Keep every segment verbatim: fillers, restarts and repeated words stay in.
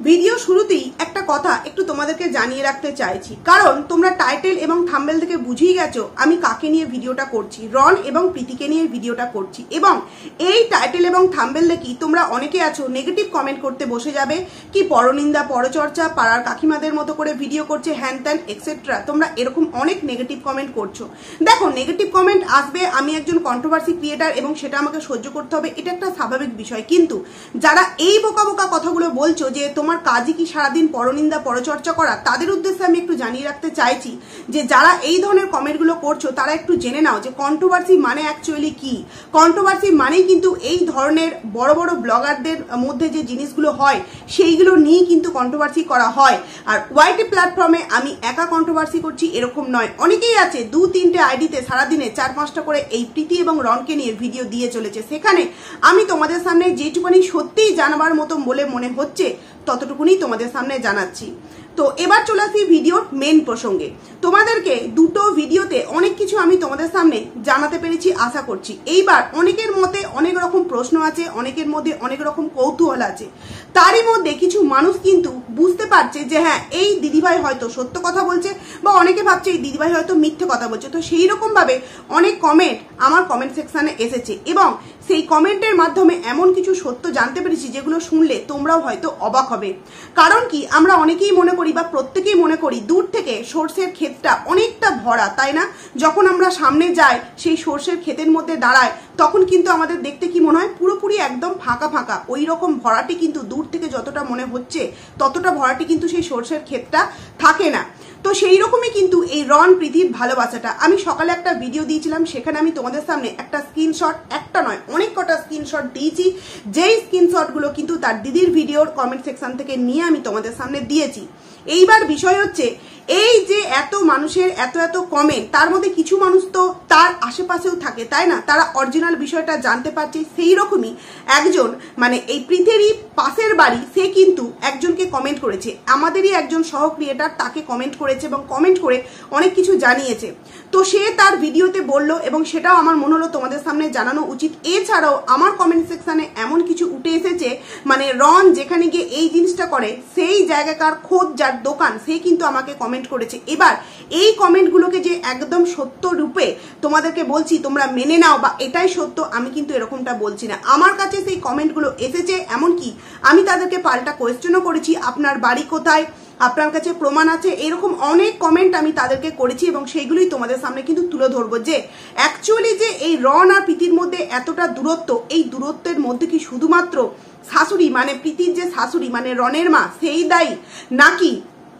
Video শুরুতেই একটা কথা একটু তোমাদেরকে জানিয়ে রাখতে চাইছি, কারণ তোমরা টাইটেল এবং থাম্বনেল থেকে বুঝেই গেছো আমি কাকে নিয়ে ভিডিওটা করছি। রন এবং প্রীতিকে নিয়ে ভিডিওটা করছি, এবং এই টাইটেল এবং থাম্বনেল দেখি তোমরা অনেকে আছো নেগেটিভ কমেন্ট করতে বসে যাবে, কি পরনিন্দা পরচর্চা, পাড়ার কাকিমাদের মতো করে ভিডিও করছে, হ্যান ত্যান এক্সেট্রা। তোমরা এরকম অনেক নেগেটিভ কমেন্ট করছো। দেখো, নেগেটিভ কমেন্ট আসবে, আমি একজন কন্ট্রোভার্সি ক্রিয়েটার এবং সেটা আমাকে সহ্য করতে হবে, এটা একটা স্বাভাবিক বিষয়। কিন্তু যারা এই বোকা বোকা কথাগুলো বলছো যে তোমার কাজই কি সারাদিন পরনিন্দা পরচর্চা করা, তাদের উদ্দেশ্যে আমি একটু জানিয়ে রাখতে চাইছি যে যারা এই ধরনের কমেন্টগুলো করছো তারা একটু জেনে নাও যে কন্ট্রোভার্সি মানে অ্যাকচুয়ালি কি। কন্ট্রোভার্সি মানেই কিন্তু এই ধরনের বড় বড় ব্লগারদের মধ্যে যে জিনিসগুলো হয় সেইগুলো নিয়েই কিন্তু কন্ট্রোভার্সি করা হয়। আর ওয়াইটি প্ল্যাটফর্মে আমি একা কন্ট্রোভার্সি করছি এরকম নয়, অনেকেই আছে দু তিনটে আইডিতে সারাদিনে চার পাঁচটা করে এই প্রীতি এবং রনকে নিয়ে ভিডিও দিয়ে চলেছে। সেখানে আমি তোমাদের সামনে যেটুকুনি সত্যিই জানাবার মতো বলে মনে হচ্ছে ততটুকুনি তোমাদের সামনে জানাচ্ছি। তো এবার চলে আসি ভিডিওর মেন প্রসঙ্গে। তোমাদেরকে দুটো ভিডিওতে অনেক কিছু আমি তোমাদের সামনে জানাতে পেরেছি আশা করছি। এইবার অনেকের মতে অনেক রকম প্রশ্ন আছে, অনেকের মধ্যে অনেক রকম কৌতূহল আছে। তারই মধ্যে কিছু মানুষ কিন্তু বুঝতে পারছে যে হ্যাঁ, এই দিদিভাই হয়তো সত্য কথা বলছে, বা অনেকে ভাবছে এই দিদিভাই হয়তো মিথ্যে কথা বলছে। তো সেই রকম ভাবে অনেক কমেন্ট আমার কমেন্ট সেকশনে এসেছে, এবং সেই কমেন্টের মাধ্যমে এমন কিছু সত্য জানতে পেরেছি যেগুলো শুনলে তোমরাও হয়তো অবাক হবে। কারণ কি, আমরা অনেকেই মনে করি বা প্রত্যেকেই মনে করি দূর থেকে সর্ষের ক্ষেতটা অনেকটা ভরা, তাই না? যখন আমরা সামনে যাই সেই সর্ষের ক্ষেতের মধ্যে দাঁড়ায় তখন কিন্তু আমাদের দেখতে কি মনে হয়, পুরোপুরি একদম ফাঁকা ফাঁকা। ওই রকম ভরাটি কিন্তু দূর থেকে যতটা মনে হচ্ছে ততটা ভরাটি কিন্তু সেই সর্ষের ক্ষেতটা থাকে না। তো সেই রকমই কিন্তু এই রন প্রীতির ভালোবাসাটা। আমি সকালে একটা ভিডিও দিয়েছিলাম, সেখানে আমি তোমাদের সামনে একটা স্ক্রিনশট, একটা নয় অনেক কটা স্ক্রিনশট দিয়েছি, যেই স্ক্রিনশটগুলো কিন্তু তার দিদির ভিডিওর কমেন্ট সেকশন থেকে নিয়ে আমি তোমাদের সামনে দিয়েছি। এইবার বিষয় হচ্ছে এই যে এত মানুষের এত এত কমেন্ট, তার মধ্যে কিছু মানুষ তো তার আশেপাশেও থাকে, তাই না? তারা অরিজিনাল বিষয়টা জানতে পারছে। সেই রকমই একজন, মানে এই প্রীতিরই পাশের বাড়ি, সে কিন্তু একজনকে কমেন্ট করেছে, আমাদেরই একজন সহ ক্রিয়েটার তাকে কমেন্ট করেছে এবং কমেন্ট করে অনেক কিছু জানিয়েছে। তো সে তার ভিডিওতে বললো, এবং সেটাও আমার মনে হলো তোমাদের সামনে জানানো উচিত। এছাড়াও আমার কমেন্ট সেকশনে এমন কিছু উঠে এসেছে, মানে রন যেখানে গিয়ে এই জিনিসটা করে সেই জায়গাকার খোদ যার দোকান, সে কিন্তু আমাকে কমেন্ট করেছে। এবার এই কমেন্টগুলোকে যে একদম সত্য রূপে তোমাদেরকে বলছি তোমরা মেনে নাও বা এটাই সত্য, আমি কিন্তু এরকমটা বলছি না। আমার কাছে সেই কমেন্টগুলো এসেছে, এমনকি আমি তাদেরকে পাল্টা কোয়েশ্চেনও করেছি, আপনার বাড়ি কোথায়, আপনার কাছে প্রমাণ আছে, এরকম অনেক কমেন্ট আমি তাদেরকে করেছি, এবং সেইগুলোই তোমাদের সামনে কিন্তু তুলে ধরবো যে অ্যাকচুয়ালি যে এই রন আর প্রীতির মধ্যে এতটা দূরত্ব, এই দূরত্বের মধ্যে কি শুধুমাত্র শাশুড়ি মানে প্রীতির যে শাশুড়ি মানে রনের মা সেই দায়ী, নাকি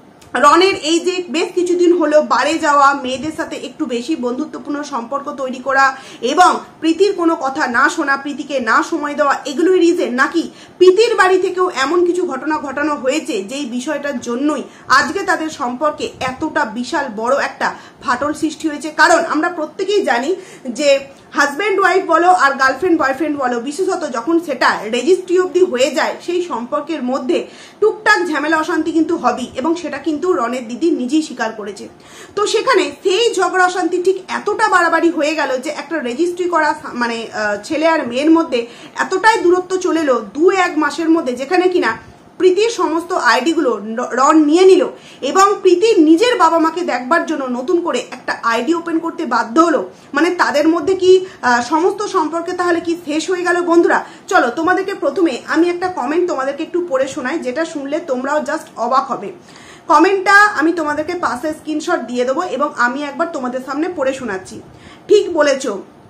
রনের এই যে বেশ কিছুদিন হলো বাড়ে যাওয়া, মেয়েদের সাথে একটু বেশি বন্ধুত্বপূর্ণ সম্পর্ক তৈরি করা এবং প্রীতির কোনো কথা না শোনা, প্রীতিকে না সময় দেওয়া, এগুলোই রিজন, নাকি প্রীতির বাড়ি থেকেও এমন কিছু ঘটনা ঘটানো হয়েছে যেই বিষয়টার জন্যই আজকে তাদের সম্পর্কে এতটা বিশাল বড় একটা ফাটল সৃষ্টি হয়েছে? কারণ আমরা প্রত্যেকেই জানি যে হাজব্যান্ড ওয়াইফ বলো আর গার্লফ্রেন্ড বয়ফ্রেন্ড বলো, বিশেষত যখন সেটা রেজিস্ট্রি অবধি হয়ে যায় সেই সম্পর্কের মধ্যে টুকটাক ঝামেলা অশান্তি কিন্তু হবেই, এবং সেটা কিন্তু রনের দিদি নিজেই স্বীকার করেছে। তো সেখানে সেই ঝগড়া অশান্তি ঠিক এতটা বাড়াবাড়ি হয়ে গেল যে একটা রেজিস্ট্রি করা মানে ছেলে আর মেয়ের মধ্যে এতটাই দূরত্ব চলে এলো দু এক মাসের মধ্যে, যেখানে কিনা প্রীতির সমস্ত আইডিগুলো রন নিয়ে নিল, এবং প্রীতির নিজের বাবা মাকে দেখবার জন্য নতুন করে একটা আইডি ওপেন করতে বাধ্য হলো। মানে তাদের মধ্যে কি সমস্ত সম্পর্কে তাহলে কি শেষ হয়ে গেল? বন্ধুরা চলো তোমাদেরকে প্রথমে আমি একটা কমেন্ট তোমাদেরকে একটু পড়ে শোনাই, যেটা শুনলে তোমরাও জাস্ট অবাক হবে। কমেন্টটা আমি তোমাদেরকে পাশে স্ক্রিনশট দিয়ে দেবো, এবং আমি একবার তোমাদের সামনে পড়ে শোনাচ্ছি। ঠিক বলেছ,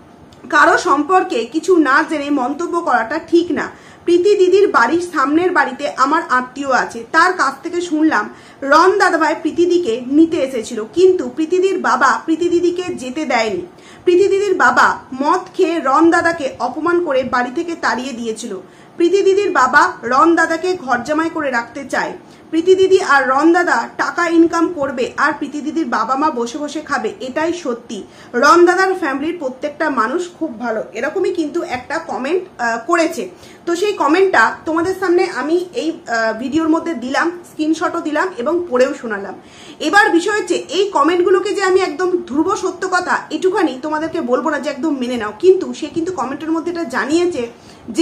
কারো সম্পর্কে কিছু না জেনে মন্তব্য করাটা ঠিক না। প্রীতি দিদির বাড়ির সামনের বাড়িতে আমার আত্মীয় আছে, তার কাছ থেকে শুনলাম রন দাদাভাই প্রীতিদিকে নিতে এসেছিল, কিন্তু প্রীতিদির বাবা প্রীতিদিদিকে যেতে দেয়নি। প্রীতি দিদির বাবা মদ খেয়ে রন দাদাকে অপমান করে বাড়ি থেকে তাড়িয়ে দিয়েছিল। প্রীতি দিদির বাবা রন দাদাকে ঘর জামাই করে রাখতে চায়। প্রীতি দিদি আর রন দাদা টাকা ইনকাম করবে আর প্রীতি দিদির বাবা মা বসে বসে খাবে, এটাই সত্যি। রন দাদার ফ্যামিলির প্রত্যেকটা মানুষ খুব ভালো, এরকমই কিন্তু একটা কমেন্ট করেছে। তো সেই কমেন্টটা তোমাদের সামনে আমি এই ভিডিওর মধ্যে দিলাম, স্ক্রিনশটও দিলাম এবং পড়েও শোনালাম। এবার বিষয় হচ্ছে এই কমেন্টগুলোকে যে আমি একদম ধ্রুব সত্য কথা এটুখানি তোমাদেরকে বলবো না যে একদম মেনে নাও, কিন্তু সে কিন্তু কমেন্টের মধ্যে এটা জানিয়েছে যে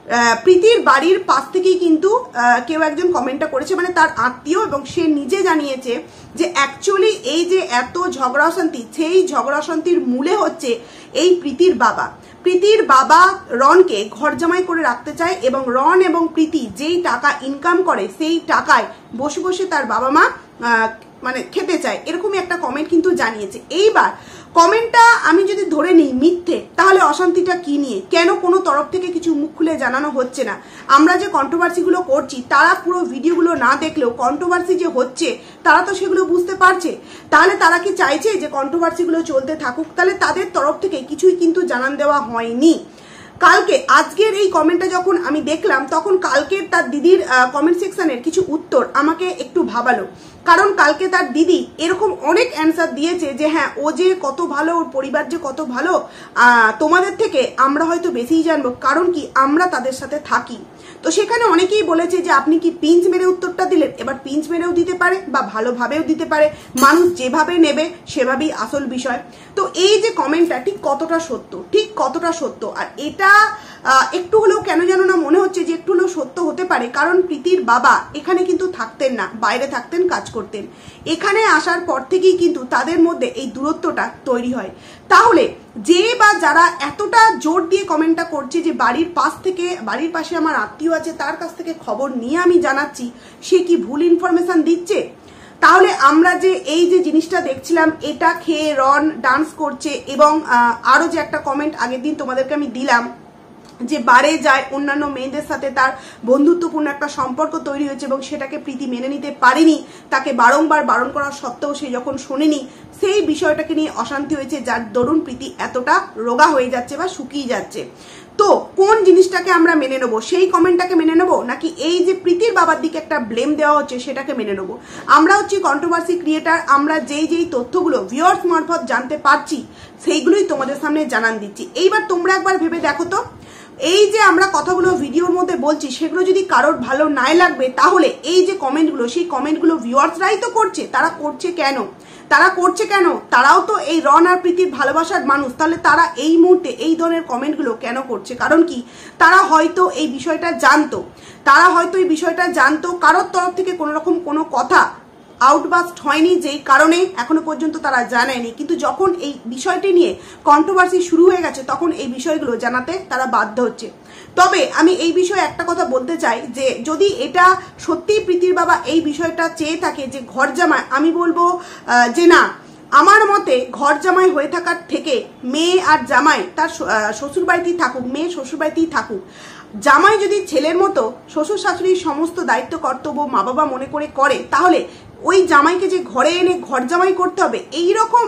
প্রীতির বাড়ির পাশ থেকেই কিন্তু কেউ একজন কমেন্টটা করেছে, মানে তার আত্মীয়, এবং সে নিজে জানিয়েছে যে অ্যাকচুয়ালি এই যে এত ঝগড়া অশান্তি, সেই ঝগড়া অশান্তির মূলে হচ্ছে এই প্রীতির বাবা। প্রীতির বাবা রনকে ঘর জামাই করে রাখতে চায় এবং রন এবং প্রীতি যেই টাকা ইনকাম করে সেই টাকায় বসে বসে তার বাবা মা মানে খেতে চায়, এরকমই একটা কমেন্ট কিন্তু জানিয়েছে। এইবার কমেন্টটা আমি যদি ধরে নিই মিথ্যে, তাহলে অশান্তিটা কি নিয়ে, কেন কোনো তরফ থেকে কিছু মুখ খুলে জানানো হচ্ছে না? আমরা যে কন্ট্রোভার্সিগুলো করছি তারা পুরো ভিডিওগুলো না দেখলেও কন্ট্রোভার্সি যে হচ্ছে তারা তো সেগুলো বুঝতে পারছে। তাহলে তারা কি চাইছে যে কন্ট্রোভার্সিগুলো চলতে থাকুক? তাহলে তাদের তরফ থেকে কিছুই কিন্তু জানান দেওয়া হয়নি। কালকে আজকের এই কমেন্টটা যখন আমি দেখলাম তখন কালকের তার দিদির কমেন্ট সেকশনের কিছু উত্তর আমাকে একটু ভাবালো। কারণ কালকে তার দিদি এরকম অনেক অ্যান্সার দিয়েছে যে হ্যাঁ ও যে কত ভালো, ওর পরিবার যে কত ভালো, তোমাদের থেকে আমরা হয়তো বেশিই জানবো, কারণ কি আমরা তাদের সাথে থাকি। তো সেখানে অনেকেই বলেছে যে আপনি কি পিঞ্চ মেরে উত্তরটা দিলেন। এবার পিঞ্চ মেরেও দিতে পারে বা ভালোভাবেও দিতে পারে, মানুষ যেভাবে নেবে সেভাবেই আসল বিষয়। তো এই যে কমেন্টটা ঠিক কতটা সত্য, ঠিক কতটা সত্য, আর এটা একটু হলেও কেন জানো না মনে হচ্ছে যে একটু হলেও সত্য হতে পারে। কারণ প্রীতির বাবা এখানে কিন্তু থাকতেন না, বাইরে থাকতেন, কাজ করতেন। এখানে আসার পর থেকেই কিন্তু তাদের মধ্যে এই দূরত্বটা তৈরি হয়। তাহলে যে বা যারা এতটা জোর দিয়ে কমেন্টটা করছে যে বাড়ির পাশ থেকে, বাড়ির পাশে আমার আত্মীয় আছে তার কাছ থেকে খবর নিয়ে আমি জানাচ্ছি, সে কি ভুল ইনফরমেশন দিচ্ছে? তাহলে আমরা যে এই যে জিনিসটা দেখছিলাম, এটা খেয়ে রন ডান্স করছে, এবং আরো যে একটা কমেন্ট আগের দিন তোমাদেরকে আমি দিলাম যে বারে যায় অন্যান্য মেয়েদের সাথে তার বন্ধুত্বপূর্ণ একটা সম্পর্ক তৈরি হয়েছে এবং সেটাকে প্রীতি মেনে নিতে পারেনি, তাকে বারংবার বারণ করা সত্ত্বেও সে যখন শোনেনি, সেই বিষয়টাকে নিয়ে অশান্তি হয়েছে, যার দরুন প্রীতি এতটা রোগা হয়ে যাচ্ছে বা শুকিয়ে যাচ্ছে। তো কোন জিনিসটাকে আমরা মেনে নেবো? সেই কমেন্টটাকে মেনে নেবো, নাকি এই যে প্রীতির বাবার দিকে একটা ব্লেম দেওয়া হচ্ছে সেটাকে মেনে নেবো? আমরা হচ্ছি কন্ট্রোভার্সি ক্রিয়েটার, আমরা যেই যেই তথ্যগুলো ভিউয়ার্স মারফত জানতে পারছি সেইগুলোই তোমাদের সামনে জানান দিচ্ছি। এইবার তোমরা একবার ভেবে দেখো তো, এই যে আমরা কথাগুলো ভিডিওর মধ্যে বলছি সেগুলো যদি কারোর ভালো নাই লাগবে, তাহলে এই যে কমেন্টগুলো, সেই কমেন্টগুলো ভিউয়ার্সরাই তো করছে। তারা করছে কেন? তারা করছে কেন? তারাও তো এই রন আর প্রীতির ভালোবাসার মানুষ। তাহলে তারা এই মুহূর্তে এই ধরনের কমেন্টগুলো কেন করছে? কারণ কি, তারা হয়তো এই বিষয়টা জানতো, তারা হয়তো এই বিষয়টা জানতো, কারোর তরফ থেকে কোনো রকম কোনো কথা আউটবাস্ট হয়নি, যেই কারণে এখনো পর্যন্ত তারা জানায়নি। কিন্তু যখন এই বিষয়টি নিয়ে কন্ট্রোভার্সি শুরু হয়ে গেছে তখন এই বিষয়গুলো জানাতে তারা বাধ্য হচ্ছে। তবে আমি এই বিষয়ে একটা কথা বলতে চাই যে যদি এটা সত্যি প্রীতির বাবা এই বিষয়টা চেয়ে থাকে যে ঘর জামাই, আমি বলবো যে না, আমার মতে ঘর জামাই হয়ে থাকার থেকে মেয়ে আর জামাই তার শ্বশুর বাড়িতেই থাকুক, মেয়ে শ্বশুর বাড়িতেই থাকুক। জামাই যদি ছেলের মতো শ্বশুর শাশুড়ির সমস্ত দায়িত্ব কর্তব্য মা বাবা মনে করে করে, তাহলে ওই জামাইকে যে ঘরে এনে ঘর জামাই করতে হবে, এইরকম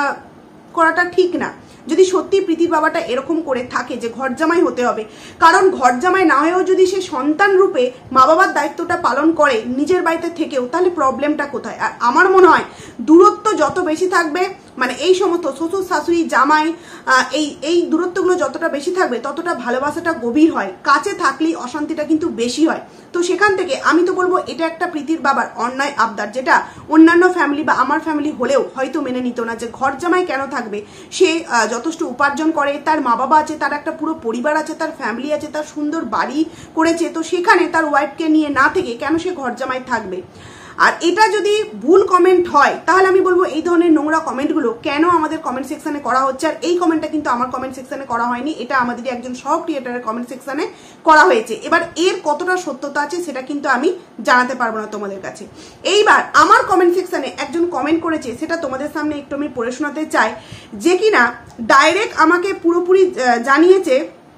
করাটা ঠিক না। যদি সত্যি প্রীতির বাবাটা এরকম করে থাকে যে ঘর জামাই হতে হবে, কারণ ঘর জামাই না হয়েও যদি সে সন্তান রূপে মা বাবার দায়িত্বটা পালন করে নিজের বাড়িতে থেকেও, তাহলে প্রবলেমটা কোথায়? আর আমার মনে হয় দূরত্ব যত বেশি থাকবে, মানে এই সমস্ত শ্বশুর শাশুড়ি জামাই এই এই দূরত্বগুলো যতটা বেশি থাকবে ততটা ভালোবাসাটা গভীর হয়। কাছে থাকলেই অশান্তিটা কিন্তু বেশি হয়। তো সেখান থেকে আমি তো বলবো এটা একটা প্রীতির বাবার অন্যায় আবদার, যেটা অন্যান্য ফ্যামিলি বা আমার ফ্যামিলি হলেও হয়তো মেনে নিত না। যে ঘর জামাই কেন থাকবে? সে যথেষ্ট উপার্জন করে, তার মা বাবা আছে, তার একটা পুরো পরিবার আছে, তার ফ্যামিলি আছে, তার সুন্দর বাড়ি করেছে, তো সেখানে তার ওয়াইফকে নিয়ে না থেকে কেন সে ঘর জামাই থাকবে? আর এটা যদি ভুল কমেন্ট হয় তাহলে আমি বলবো এই ধরনের নোংরা কমেন্টগুলো কেন আমাদের কমেন্ট সেকশনে করা হচ্ছে। আর এই কমেন্টটা কিন্তু আমার কমেন্ট সেকশনে করা হয়নি, এটা আমাদেরই একজন সহ ক্রিয়েটারের কমেন্ট সেকশনে করা হয়েছে। এবার এর কতটা সত্যতা আছে সেটা কিন্তু আমি জানাতে পারবো না তোমাদের কাছে। এইবার আমার কমেন্ট সেকশনে একজন কমেন্ট করেছে, সেটা তোমাদের সামনে একটু আমি পড়ে শোনাতে চাই, যে কিনা ডাইরেক্ট আমাকে পুরোপুরি জানিয়েছে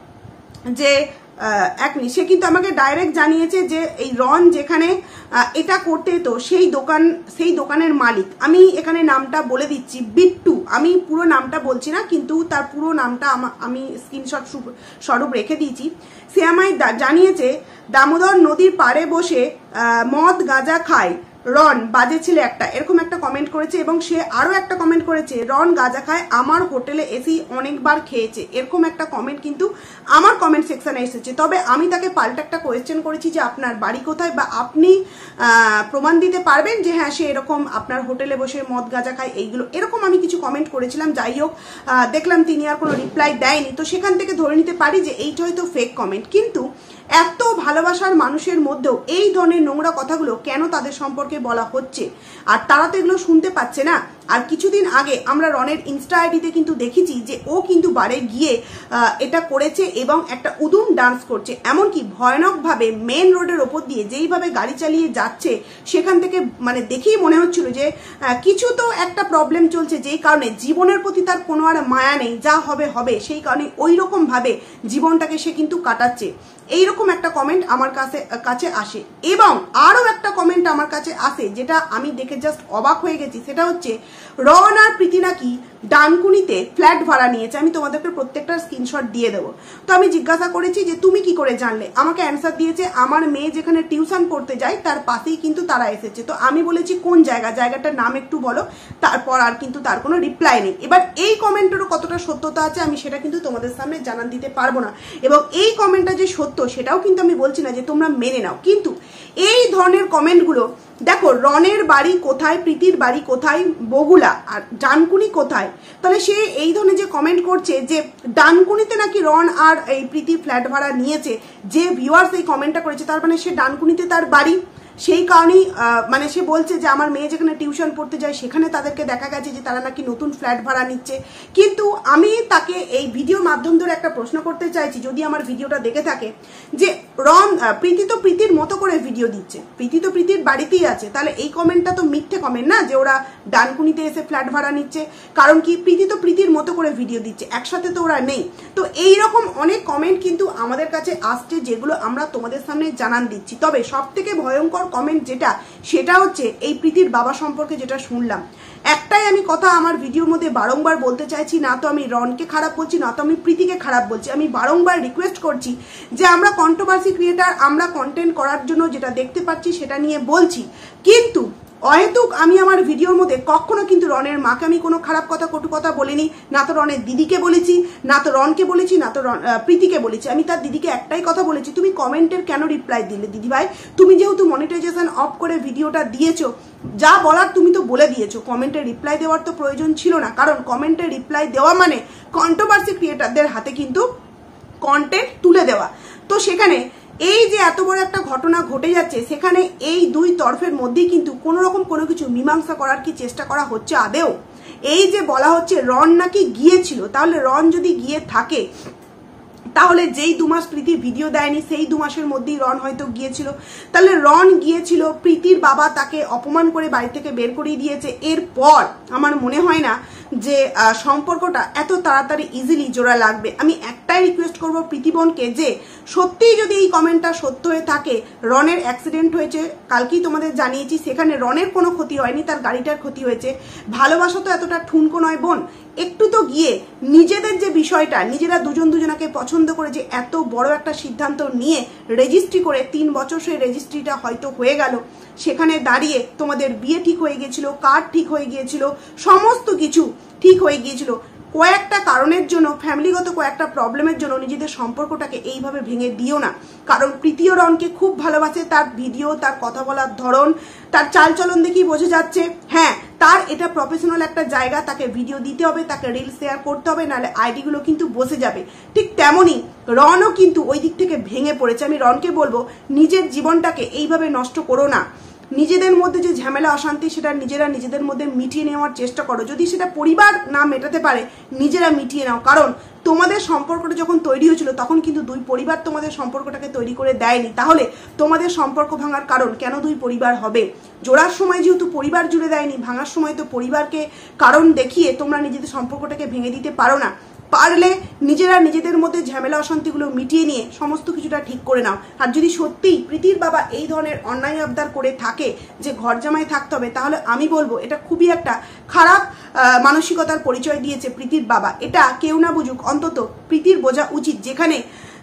যে এক মিনিট, সে কিন্তু আমাকে ডাইরেক্ট জানিয়েছে যে এই রন যেখানে এটা করতে তো সেই দোকান, সেই দোকানের মালিক, আমি এখানে নামটা বলে দিচ্ছি, বিট্টু, আমি পুরো নামটা বলছি না, কিন্তু তার পুরো নামটা আমি স্ক্রিনশট স্বরূপ রেখে দিয়েছি। সে আমায় জানিয়েছে দামোদর নদীর পাড়ে বসে মদ গাঁজা খায়, রন বাজে ছেলে একটা, এরকম একটা কমেন্ট করেছে। এবং সে আরো একটা কমেন্ট করেছে, রন গাঁজা খায়, আমার হোটেলে এসেই অনেকবার খেয়েছে। এরকম একটা কমেন্ট কিন্তু আমার কমেন্ট সেকশনে এসেছে। তবে আমি তাকে পাল্টা একটা কোয়েশ্চেন করেছি যে আপনার বাড়ি কোথায়, বা আপনি প্রমাণ দিতে পারবেন যে হ্যাঁ সে এরকম আপনার হোটেলে বসে মদ গাঁজা খায় এইগুলো, এরকম আমি কিছু কমেন্ট করেছিলাম। যাই হোক, দেখলাম তিনি আর কোনো রিপ্লাই দেয়নি, তো সেখান থেকে ধরে নিতে পারি যে এইটা হয়তো ফেক কমেন্ট। কিন্তু এত ভালোবাসার মানুষের মধ্যেও এই ধরনের নোংরা কথাগুলো কেন তাদের সম্পর্কে বলা হচ্ছে, আর তারা তো এগুলো শুনতে পাচ্ছে না। আর কিছুদিন আগে আমরা রনের ইনস্টা আইডিতে কিন্তু দেখেছি যে ও কিন্তু বারে গিয়ে এটা করেছে এবং একটা উদুম ডান্স করছে, এমনকি ভয়ানকভাবে মেন রোডের ওপর দিয়ে যেইভাবে গাড়ি চালিয়ে যাচ্ছে সেখান থেকে মানে দেখেই মনে হচ্ছিল যে কিছু তো একটা প্রবলেম চলছে, যেই কারণে জীবনের প্রতি তার কোনো আর মায়া নেই, যা হবে হবে, সেই কারণে ওই রকম ভাবে জীবনটাকে সে কিন্তু কাটাচ্ছে। এইরকম একটা কমেন্ট আমার কাছে কাছে আসে। এবং আরো একটা কমেন্ট আমার কাছে আসে যেটা আমি দেখে জাস্ট অবাক হয়ে গেছি, সেটা হচ্ছে রন আর প্রীতি নাকি ডানকুনিতে ফ্ল্যাট ভাড়া নিয়েছে। আমি তোমাদেরকে প্রত্যেকটা স্ক্রিনশট দিয়ে দেবো। তো আমি জিজ্ঞাসা করেছি যে তুমি কি করে জানলে, আমাকে অ্যান্সার দিয়েছে আমার মেয়ে যেখানে টিউশন পড়তে যায় তার পাশেই কিন্তু তারা এসেছে। তো আমি বলেছি কোন জায়গা, জায়গাটার নাম একটু বলো, তারপর আর কিন্তু তার কোনো রিপ্লাই নেই। এবার এই কমেন্টেরও কতটা সত্যতা আছে আমি সেটা কিন্তু তোমাদের সামনে জানান দিতে পারবো না, এবং এই কমেন্টটা যে সত্য সেটাও কিন্তু আমি বলছি না যে তোমরা মেনে নাও। কিন্তু এই ধরনের কমেন্টগুলো, দেখো রনের বাড়ি কোথায়, প্রীতির বাড়ি কোথায়, বগুলা, আর ডানকুনি কোথায়, তাহলে সে এই ধরনের যে কমেন্ট করছে যে ডানকুনিতে নাকি রন আর এই প্রীতি ফ্ল্যাট ভাড়া নিয়েছে, যে ভিউয়ার্স এই কমেন্টটা করেছে তার মানে সে ডানকুনিতে তার বাড়ি, সেই কারণেই মানে সে বলছে যে আমার মেয়ে যেখানে টিউশন পড়তে যায় সেখানে তাদেরকে দেখা গেছে যে তারা নাকি নতুন ফ্ল্যাট ভাড়া নিচ্ছে। কিন্তু আমি তাকে এই ভিডিওর মাধ্যম ধরে একটা প্রশ্ন করতে চাইছি, যদি আমার ভিডিওটা দেখে থাকে, যে রন প্রীতি তো প্রীতির মতো করে ভিডিও দিচ্ছে, প্রীতি তো প্রীতির বাড়িতেই আছে, তাহলে এই কমেন্টটা তো মিথ্যে কমেন্ট না যে ওরা ডানকুনিতে এসে ফ্ল্যাট ভাড়া নিচ্ছে। কারণ কি, প্রীতি তো প্রীতির মতো করে ভিডিও দিচ্ছে, একসাথে তো ওরা নেই। তো এইরকম অনেক কমেন্ট কিন্তু আমাদের কাছে আসছে যেগুলো আমরা তোমাদের সামনে জানান দিচ্ছি। তবে সব থেকে ভয়ঙ্কর কমেন্ট যেটা, সেটা হচ্ছে এই প্রীতির বাবা সম্পর্কে যেটা শুনলাম। একটাই আমি কথা আমার ভিডিওর মধ্যে বারংবার বলতে চাইছি, না তো আমি রনকে খারাপ বলছি, না তো আমি প্রীতিকে খারাপ বলছি, আমি বারংবার রিকোয়েস্ট করছি যে আমরা কন্ট্রোভার্সি ক্রিয়েটার, আমরা কন্টেন্ট করার জন্য যেটা দেখতে পাচ্ছি সেটা নিয়ে বলছি। কিন্তু অহেতুক আমি আমার ভিডিওর মধ্যে কখনো কিন্তু রনের মাকে আমি কোনো খারাপ কথা কটু কথা বলিনি, না তো রনের দিদিকে বলেছি, না তো রনকে বলেছি, না তো প্রীতিকে বলেছি। আমি তার দিদিকে একটাই কথা বলেছি, তুমি কমেন্টের কেন রিপ্লাই দিলে দিদি ভাই, তুমি যেহেতু মনিটাইজেশন অফ করে ভিডিওটা দিয়েছো, যা বলার তুমি তো বলে দিয়েছো, কমেন্টে রিপ্লাই দেওয়ার তো প্রয়োজন ছিল না। কারণ কমেন্টে রিপ্লাই দেওয়া মানে কন্ট্রোভার্সি ক্রিয়েটারদের হাতে কিন্তু কন্টেন্ট তুলে দেওয়া। তো সেখানে এই যে এত বড় একটা ঘটনা ঘটে যাচ্ছে, সেখানে এই দুই তরফের মধ্যেই কিন্তু কোনো রকম কোনো কিছু মীমাংসা করার কি চেষ্টা করা হচ্ছে আদেও? এই যে বলা হচ্ছে রন নাকি গিয়েছিল, তাহলে রন যদি গিয়ে থাকে তাহলে যেই দু মাস প্রীতি ভিডিও দেয়নি সেই দু মাসের মধ্যেই রন হয়তো গিয়েছিল। তাহলে রন গিয়েছিল, প্রীতির বাবা তাকে অপমান করে বাড়ি থেকে বের করিয়ে দিয়েছে, এরপর আমার মনে হয় না যে সম্পর্কটা এত তাড়াতাড়ি ইজিলি জোড়া লাগবে। আমি একটাই রিকোয়েস্ট করবো প্রীতিবনকে, যে সত্যিই যদি এই কমেন্টটা সত্য হয়ে থাকে, রনের অ্যাক্সিডেন্ট হয়েছে, কালকেই তোমাদের জানিয়েছি, সেখানে রনের কোনো ক্ষতি হয়নি, তার গাড়িটার ক্ষতি হয়েছে। ভালোবাসা তো এতটা ঠুনকো নয় বোন, একটু তো গিয়ে নিজেদের যে বিষয়টা, নিজেরা দুজন দুজনাকে পছন্দ করে যে এত বড় একটা সিদ্ধান্ত নিয়ে রেজিস্ট্রি করে তিন বছর সেই রেজিস্ট্রিটা হয়তো হয়ে গেল, সেখানে দাঁড়িয়ে তোমাদের বিয়ে ঠিক হয়ে গিয়েছিল, কার্ড ঠিক হয়ে গিয়েছিল, সমস্ত কিছু ঠিক হয়ে গিয়েছিল, কয়েকটা কারণের জন্য, ফ্যামিলিগত কয়েকটা প্রবলেমের জন্য নিজেদের সম্পর্কটাকে এইভাবে ভেঙে দিও না। কারণ প্রীতি ও রনকে খুব ভালোবাসে, তার ভিডিও, তার কথা বলার ধরন, তার চালচলন দেখেই বোঝা যাচ্ছে হ্যাঁ তার এটা প্রফেশনাল একটা জায়গা, তাকে ভিডিও দিতে হবে, তাকে রিল শেয়ার করতে হবে, নাহলে আইডিগুলো কিন্তু বসে যাবে। ঠিক তেমনই রনও কিন্তু ওই দিক থেকে ভেঙে পড়েছে। আমি রনকে বলবো, নিজের জীবনটাকে এইভাবে নষ্ট করো না, নিজেদের মধ্যে যে ঝামেলা অশান্তি সেটা নিজেরা নিজেদের মধ্যে মিটিয়ে নেওয়ার চেষ্টা করো। যদি সেটা পরিবার না মেটাতে পারে, নিজেরা মিটিয়ে নাও। কারণ তোমাদের সম্পর্কটা যখন তৈরি হয়েছিল তখন কিন্তু দুই পরিবার তোমাদের সম্পর্কটাকে তৈরি করে দেয়নি, তাহলে তোমাদের সম্পর্ক ভাঙার কারণ কেন দুই পরিবার হবে? জোড়ার সময় যেহেতু পরিবার জুড়ে দেয়নি, ভাঙার সময় তো পরিবারকে কারণ দেখিয়ে তোমরা নিজেদের সম্পর্কটাকে ভেঙে দিতে পারো না। পারলে নিজেরা নিজেদের মধ্যে ঝামেলা অশান্তিগুলো মিটিয়ে নিয়ে সমস্ত কিছুটা ঠিক করে নাও। আর যদি সত্যিই প্রীতির বাবা এই ধরনের অন্যায় আবদার করে থাকে যে ঘর জামাই থাকতে হবে, তাহলে আমি বলবো এটা খুবই একটা খারাপ মানসিকতার পরিচয় দিয়েছে প্রীতির বাবা। এটা কেউ না বুঝুক, অন্তত প্রীতির বোঝা উচিত, যেখানে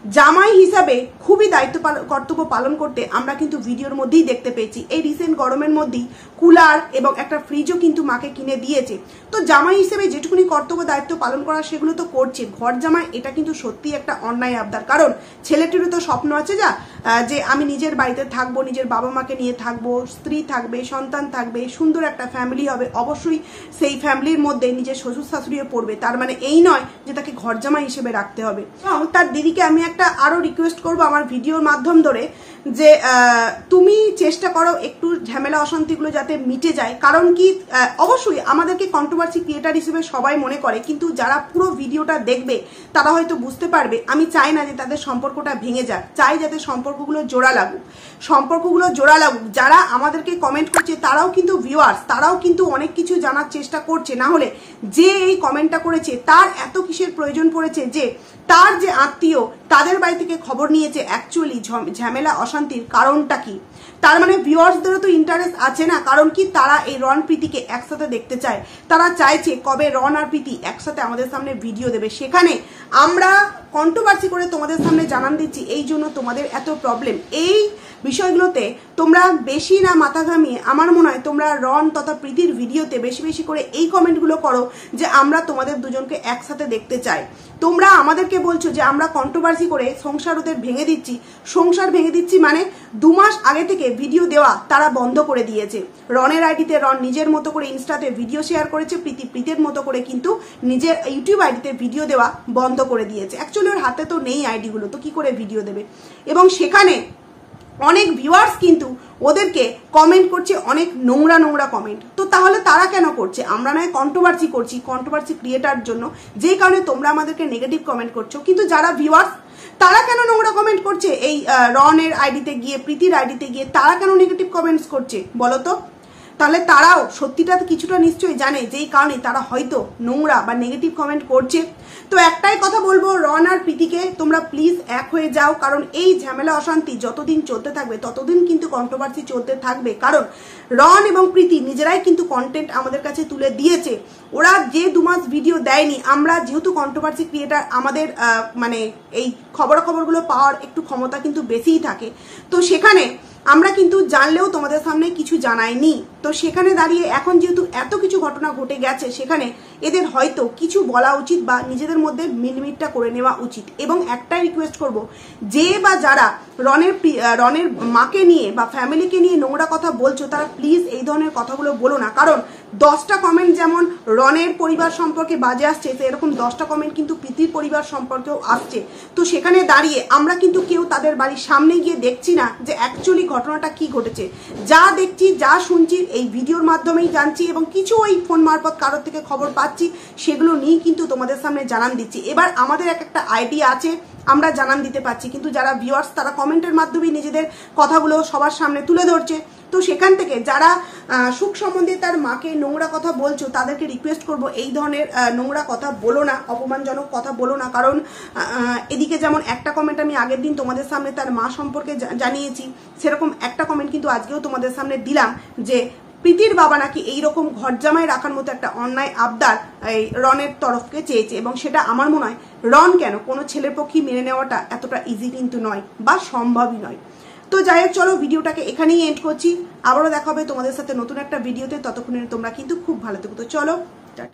জামাই হিসাবে খুবই দায়িত্ব কর্তব্য পালন করতে আমরা কিন্তু ভিডিওর মধ্যেই দেখতে পেয়েছি। এই রিসেন্ট গরমের মধ্যেই কুলার এবং একটা ফ্রিজও কিন্তু মাকে কিনে দিয়েছে। তো জামাই হিসেবে যেটুকুনি কর্তব্য দায়িত্ব পালন করা সেগুলো তো করছে। ঘর জামাই এটা কিন্তু সত্যি একটা অন্যায় আবদার, কারণ ছেলেটিরও তো স্বপ্ন আছে যা যে আমি নিজের বাড়িতে থাকবো, নিজের বাবা মাকে নিয়ে থাকবো, স্ত্রী থাকবে, সন্তান থাকবে, সুন্দর একটা ফ্যামিলি হবে। অবশ্যই সেই ফ্যামিলির মধ্যে নিজের শ্বশুর শাশুড়িও পড়বে, তার মানে এই নয় যে তাকে ঘর জামাই হিসেবে রাখতে হবে। এবং তার দিদিকে আমি একটা আরো রিকোয়েস্ট করবো আমার ভিডিওর মাধ্যম ধরে যে তুমি চেষ্টা করো একটু ঝামেলা অশান্তিগুলো যাতে মিটে যায়। কারণ কি অবশ্যই আমাদেরকে কন্ট্রোভার্সি ক্রিয়েটার হিসেবে সবাই মনে করে, কিন্তু যারা পুরো ভিডিওটা দেখবে তারা হয়তো বুঝতে পারবে আমি চাই না যে তাদের সম্পর্কটা ভেঙে যাক, চাই যাতে সম্পর্কগুলো জোড়া লাগুক, সম্পর্কগুলো জোড়া লাগুক। যারা আমাদেরকে কমেন্ট করছে তারাও কিন্তু ভিউয়ার্স, তারাও কিন্তু অনেক কিছু জানার চেষ্টা করছে। না হলে যে এই কমেন্টটা করেছে তার এত কিসের প্রয়োজন পড়েছে যে তার যে আত্মীয় তাদের বাড়ি থেকে খবর নিয়েছে অ্যাকচুয়ালি ঝামেলা অশান্তির কারণটা কি। তার মানে ভিউয়ার্সদেরও তো ইন্টারেস্ট আছে না, কারণ কি তারা এই রন প্রীতিকে একসাথে দেখতে চায়। তারা চাইছে কবে রন আর প্রীতি একসাথে আমাদের সামনে ভিডিও দেবে। সেখানে আমরা কন্ট্রোভার্সি করে তোমাদের সামনে জানান দিচ্ছি, এই জন্য তোমাদের এত প্রবলেম। এই বিষয়গুলোতে তোমরা বেশি না মাথা ঘামিয়ে আমার মনে হয় তোমরা রন তথা প্রীতির ভিডিওতে বেশি বেশি করে এই কমেন্টগুলো করো যে আমরা তোমাদের দুজনকে একসাথে দেখতে চাই। তোমরা আমাদেরকে বলছো যে আমরা কন্ট্রোভার্সি করে সংসার ওদের ভেঙে দিচ্ছি। সংসার ভেঙে দিচ্ছি মানে দু মাস আগে থেকে ভিডিও দেওয়া তারা বন্ধ করে দিয়েছে। রনের আইডিতে রন নিজের মতো করে ইনস্টাতে ভিডিও শেয়ার করেছে, প্রীতি প্রীতের মতো করে কিন্তু নিজের ইউটিউব আইডিতে ভিডিও দেওয়া বন্ধ করে দিয়েছে। অ্যাকচুয়ালি ওর হাতে তো নেই আইডিগুলো, তো কি করে ভিডিও দেবে। এবং সেখানে অনেক ভিউয়ার্স কিন্তু ওদেরকে কমেন্ট করছে অনেক নোংরা নোংরা কমেন্ট। তো তাহলে তারা কেন করছে? আমরা নয় কন্ট্রোভার্সি করছি, কন্ট্রোভার্সি ক্রিয়েটার জন্য, যেই কারণে তোমরা আমাদেরকে নেগেটিভ কমেন্ট করছো। কিন্তু যারা ভিউয়ার্স তারা কেন নোংরা কমেন্ট করছে এই রনের আইডিতে গিয়ে, প্রীতির আইডিতে গিয়ে তারা কেন নেগেটিভ কমেন্টস করছে বলো তো? তাহলে তারাও সত্যিটা কিছুটা নিশ্চয়ই জানে, যেই কারণে তারা হয়তো নোংরা বা নেগেটিভ কমেন্ট করছে। তো একটাই কথা বলবো, রন আর প্রীতিকে তোমরা প্লিজ এক হয়ে যাও, কারণ এই ঝামেলা অশান্তি যতদিন চলতে থাকবে ততদিন কিন্তু কন্ট্রোভার্সি চলতে থাকবে। কারণ রন এবং প্রীতি নিজেরাই কিন্তু কন্টেন্ট আমাদের কাছে তুলে দিয়েছে। ওরা যে দু মাস ভিডিও দেয়নি, আমরা যেহেতু কন্ট্রোভার্সি ক্রিয়েটার আমাদের মানে এই খবরাখবরগুলো পাওয়ার একটু ক্ষমতা কিন্তু বেশিই থাকে, তো সেখানে আমরা কিন্তু জানলেও তোমাদের সামনে কিছু জানাইনি। তো সেখানে দাঁড়িয়ে এখন যেহেতু এত কিছু ঘটনা ঘটে গেছে, সেখানে এদের হয়তো কিছু বলা উচিত বা নিজেদের মধ্যে মিটমিটটা করে নেওয়া উচিত। এবং একটাই রিকোয়েস্ট করব, যে বা যারা রনের রনের মাকে নিয়ে বা ফ্যামিলিকে নিয়ে নোংরা কথা বলছো তারা প্লিজ এই ধরনের কথাগুলো বলো না। কারণ দশটা কমেন্ট যেমন রনের পরিবার সম্পর্কে বাজে আসছে, তো এরকম দশটা কমেন্ট কিন্তু প্রীতির পরিবার সম্পর্কেও আসছে। তো সেখানে দাঁড়িয়ে আমরা কিন্তু কেউ তাদের বাড়ির সামনে গিয়ে দেখছি না যে অ্যাকচুয়ালি ঘটনাটা কি ঘটেছে। যা দেখছি, যা শুনছি এই ভিডিওর মাধ্যমেই জানছি, এবং কিছু ওই ফোন মারফত কারোর থেকে খবর পাচ্ছি, সেগুলো নিয়ে কিন্তু তোমাদের সামনে জানান দিচ্ছি। এবার আমাদের এক একটা আইডিয়া আছে, আমরা জানান দিতে পারছি, কিন্তু যারা ভিউয়ার্স তারা কমেন্টের মাধ্যমে নিজেদের কথাগুলো সবার সামনে তুলে ধরছে। তো সেখান থেকে যারা সুখ সম্বন্ধে তার মাকে নোংরা কথা বলছো তাদেরকে রিকোয়েস্ট করব এই ধরনের নোংরা কথা বলো না, অপমানজনক কথা বলো না। কারণ এদিকে যেমন একটা কমেন্ট আমি আগের দিন তোমাদের সামনে তার মা সম্পর্কে জানিয়েছি, সেরকম একটা কমেন্ট কিন্তু আজকেও তোমাদের সামনে দিলাম যে প্রীতির বাবা নাকি এইরকম ঘর জামাই রাখার মতো একটা অন্যায় আবদার এই রনের তরফকে চেয়েছে, এবং সেটা আমার মনে হয় রন কেন কোনো ছেলের পক্ষেই মেনে নেওয়াটা এতটা ইজি কিন্তু নয় বা সম্ভবই নয়। তো যাই হোক, চলো ভিডিওটাকে এখানেই এন্ড করছি। আবারও দেখা হবে তোমাদের সাথে নতুন একটা ভিডিওতে, ততক্ষণে তোমরা কিন্তু খুব ভালো থেকো। তো চলো।